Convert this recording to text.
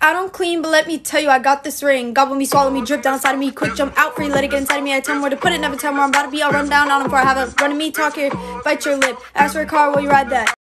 I don't clean, but let me tell you, I got this ring. Gobble me, swallow me, drip down inside of me. Quick jump out free, let it get inside of me. I tell him where to put it, never tell him where I'm about to be. I'll run down on him before I have a run of me. Talk here, bite your lip. Ask for a car, will you ride that?